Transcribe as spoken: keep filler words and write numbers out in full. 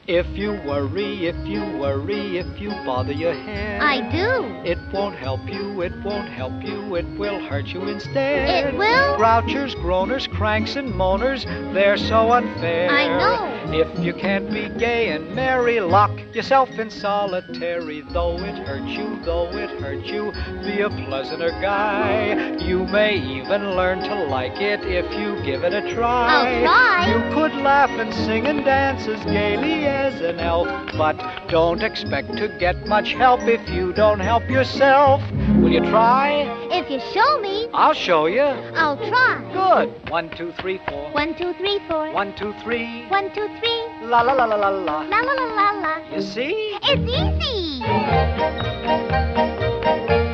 If you worry, if you worry, if you bother your head, I do. It won't help you, it won't help you, it will hurt you instead. It will? Grouchers, groaners, cranks, and moaners, they're so unfair. I know. If you can't be gay and merry, lock yourself in solitary. Though it hurts you, though it hurts you, be a pleasanter guy. You may even learn to like it if you give it a try. I'll try. You could laugh and sing and dance as gaily as an elf, but don't expect to get much help if you don't help yourself. Will you try? If you show me, I'll show you. I'll try. Good. One, two, three, four. One, two, three, four. One, two, three. One, two, three. La la la la la la. La la la la la. You see? It's easy.